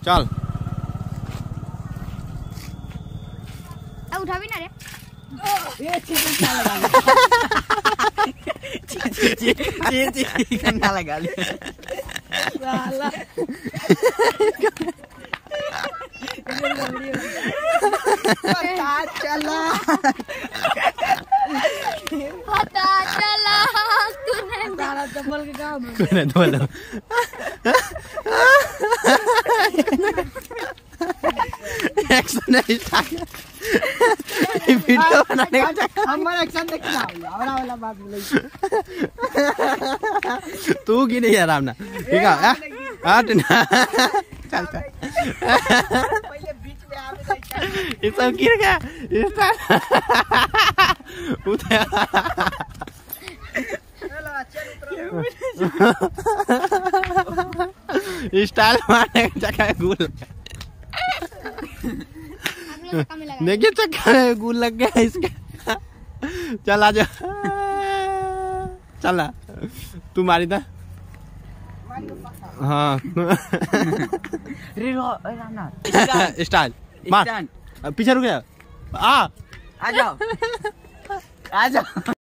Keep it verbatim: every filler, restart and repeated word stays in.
चल उठा भी ना रे। ये चिकन लगा ली चिकन लगा ली साला पता चला पता चला तूने सारा चप्पल के काम तूने बोला एक्शन स्टार्ट वीडियो बनाने का हमारा एक्शन देखना और वाला बात बोले तू की नहीं आराम ना ठीक है हट ना चल चल पहले बीच में आवे ये सब गिर गया उठा स्टाइल मारने का जगह गुल देखिए चक्का में गुल लग गया इसका। चल आ जा चल तू मारी था हाँ रे रो रामनाथ स्टाइल मार पीछे रुक जा आ आ जाओ आ जाओ